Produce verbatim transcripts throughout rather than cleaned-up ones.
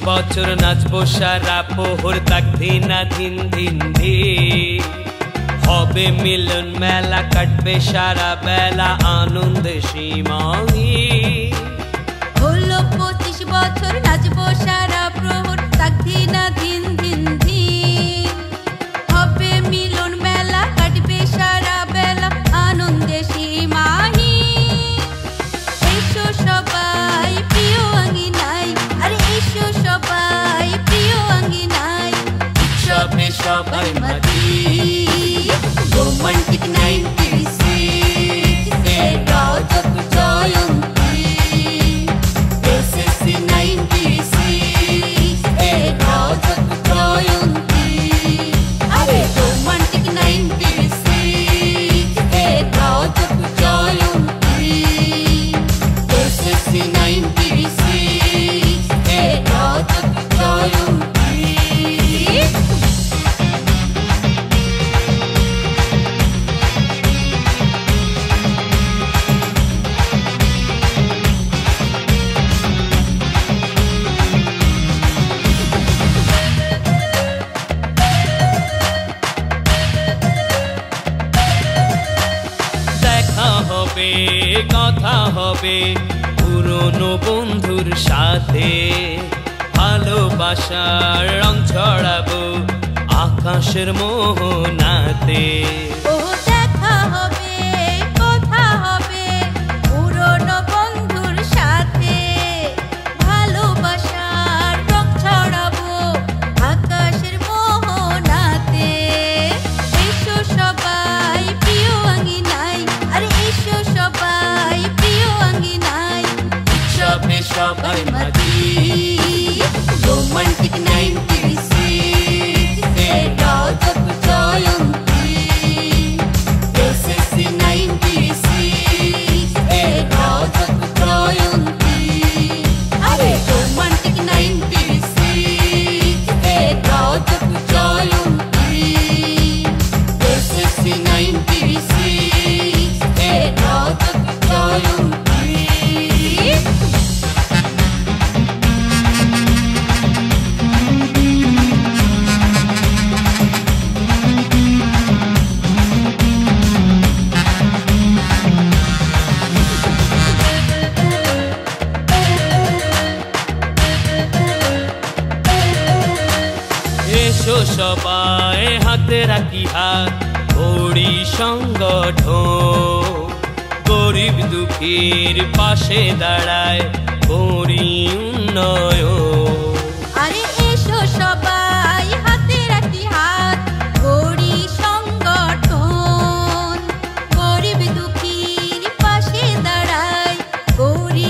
বছর নাচবো সারা পোহর তাক ধিনা ধিন ধিন ধিন হবে মিলন মেলা কাটবে সারা বেলা আনন্দে সীমাহীন হলো পঁচিশ বছর নাচবো সারা প্রহর তাক ধিনা ধিন ধিন ধিন হবে মিলন মেলা কাটবে সারা বেলা আনন্দে সীমাহীন এসো সবাই প্রিয় আঙ্গিনায় আরে এসো সবাই প্রিয় আঙ্গিনায় উৎসবে সবাই মাতি রোমান্টিক নাইনটি সিক্স এ রজত জয়ন্তী এসএসসি নাইনটি সিক্স এ রজত জয়ন্তী আরে রোমান্টিক নাইনটি সিক্স এ রজত জয়ন্তী এসএসসি নাইনটি সিক্স এ রজত জয়ন্তী হবে কথা হবে পুরনো বন্ধুর সাথে ভালোবাসার রং ছড়াবো আকাশের মোহনাতে ও দেখা হবে কথা হবে পুরনো বন্ধুর সাথে ভালোবাসার রং ছড়াবো আকাশের মোহনাতে এসো সবাই প্রিয় আঙ্গিনায় আরে এসো সবাই প্রিয় আঙ্গিনায় উৎসবে সবাই মাতি রোমান্টিক নাইনটি সিক্স এ রজত জয়ন্তী এসএসসি নাইনটি সিক্স এ রজত জয়ন্তী আরে রোমান্টিক নাইনটি সিক্স এ রজত জয়ন্তী এসএসসি নাইনটি সিক্স এ রজত জয়ন্তী এসো সবাই হাতে রাখি হাত করি সংগঠন গরিব দুঃখীর পাশে দাঁড়ায় করি উন্নয়ন আরে এসো সবাই হাতে রাখি হাত করি সংগঠন গরিব দুঃখীর পাশে দাঁড়ায় করি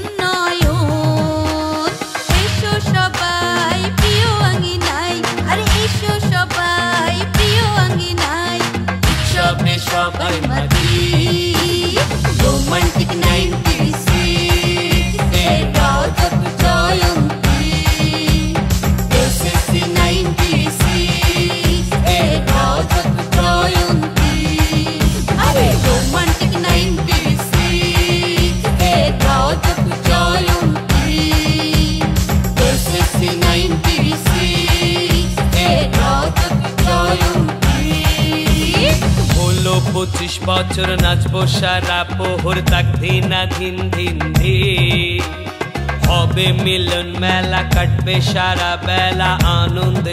উন্নয়ন এসো সবাই প্রিয় আঙ্গিনায় আরে এসো সবাই প্রিয় আঙ্গিনায় উৎসবে সবাই মাতি রোমান্টিক নাইনটি সিক্স এ রজত জয়ন্তী এসএসসি নাইনটি সিক্স এ রজত জয়ন্তী আরে রোমান্টিক নাইনটি সিক্স এ রজত জয়ন্তী এসএসসি নাইনটি সিক্স এ রজত জয়ন্তী হলো পঁচিশ বছর নাচবো সারা পোহর তাক ধিনা ধিন ধিন ধিন হবে মিলন মেলা কাটবে সারা বেলা আনন্দে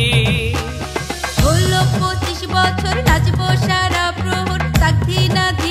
সীমাহীন হলো পঁচিশ বছর নাচবো সারা প্রহর তাক ধিনা ধিন